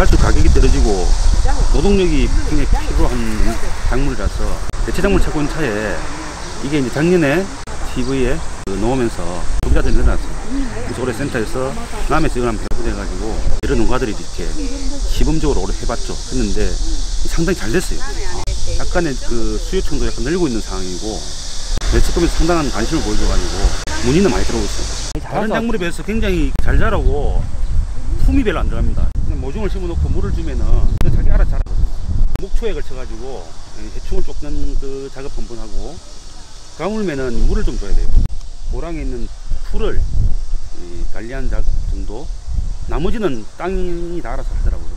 갈수록 가격이 떨어지고 노동력이 굉장히 필요한 작물이라서 대체작물 찾고 있는 차에 이게 이제 작년에 TV에 놓으면서 소비자들이 늘어났어요. 그래서 올해 센터에서 남에서 이걸 한번 해보돼가지고 여러 농가들이 이렇게 시범적으로 올해 해봤죠. 했는데 상당히 잘 됐어요. 약간의 그 수요층도 약간 늘고 있는 상황이고 매출금에서 상당한 관심을 보여줘가지고 문의는 많이 들어오고 있어요. 다른 작물에 비해서 굉장히 잘 자라고 품이 별로 안 들어갑니다. 그냥 모종을 심어놓고 물을 주면은 자기 알아서 자라거든요. 목초에 걸쳐가지고 해충을 쫓는 그 작업 한번 하고 가물면은 물을 좀 줘야 돼요. 모랑에 있는 풀을 관리한 작업 정도, 나머지는 땅이 다 알아서 하더라고요.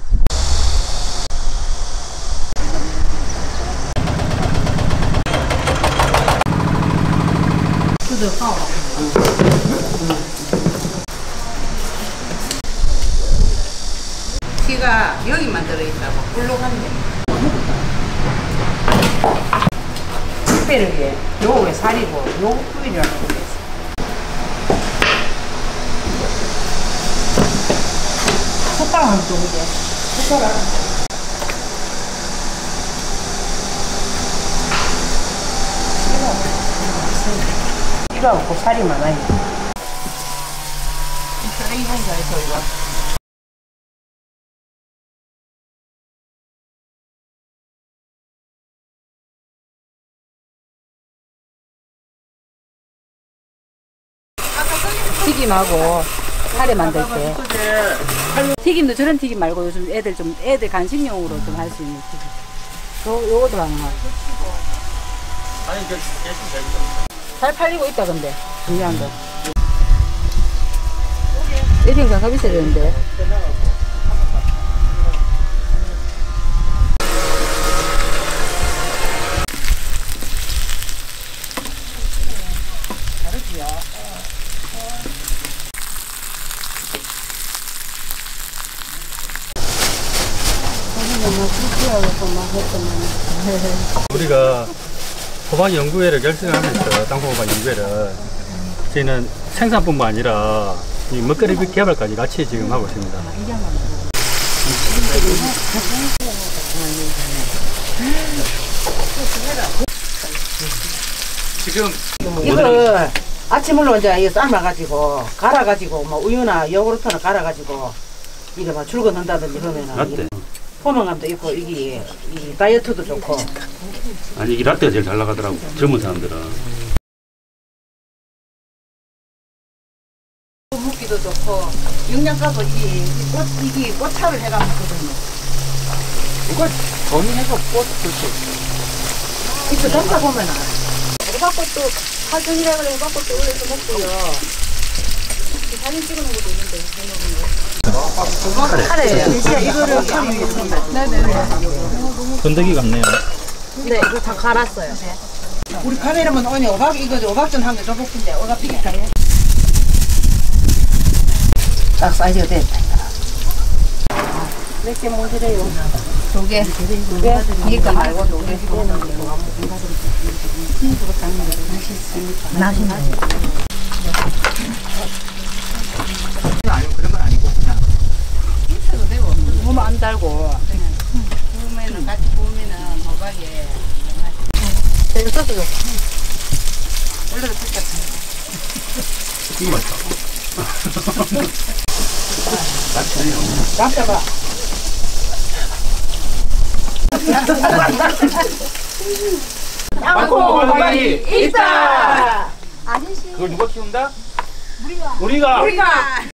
티가 여기만 들어있다고 꿀룩한데 특별히 위해 요거 왜 살이고 요거 뿌리라는 거 있어. 숟가락 한번 줘보게. 숟가락 이거 없고 살이 많아요. 쓰레기 봉사에서 이거 튀김하고 카레 만들 때 튀김도 저런 튀김 말고 요즘 애들 간식용으로 좀 할 수 있는 튀김 요것도 가능하고 잘 팔리고 있다. 근데 중요한 거 1인 가격 있어야 되는데 다르지요. 우리가 호박 연구회를 결성하면서 땅콩호박 연구회를 저희는 생산뿐만 아니라 이 먹거리 개발까지 같이 지금 하고 있습니다. 지금 이거를 아침물로 이제 삶아가지고 갈아가지고 뭐 우유나 요구르트나 갈아가지고 이게 막 출근 한다든지 그러면은 포만감도 있고 이게 이 다이어트도 좋고. 아니 이게 라떼가 제일 잘 나가더라고 젊은 사람들은. 묵기도 좋고 영양가도 이게 꽃차를 해가 먹거든요. 이걸 전해서 꽃 그렇지. 이거 담다 보면은 호박꽃도 화전이라 그래 호박꽃도 올려서 먹고요. 사진 찍어놓은 것도 있는데 해놓은 거. 카레예요. 진짜 이거를 카레 위에 네네네. 건더기 같네요. 네, 이거 다 갈았어요. 우리 카메라만 오니 오박전 한 개 줘볼텐데 오박 비릴까요? 딱 사이즈가 됐다. 몇 개 모시래요? 2개. 2개? 이거 말고 2개. 맛있네. 아니면 그런 건 아니고 그냥. 있어도 되고. 구우면 안 달고. 구우면은 같이 구우면은 호박에. 이거 써도 줘. 원래도 똑같아. 이거 맛있다. 잡숴봐. 땅콩호박이 있다. 그걸 누가 키운다? 우리가.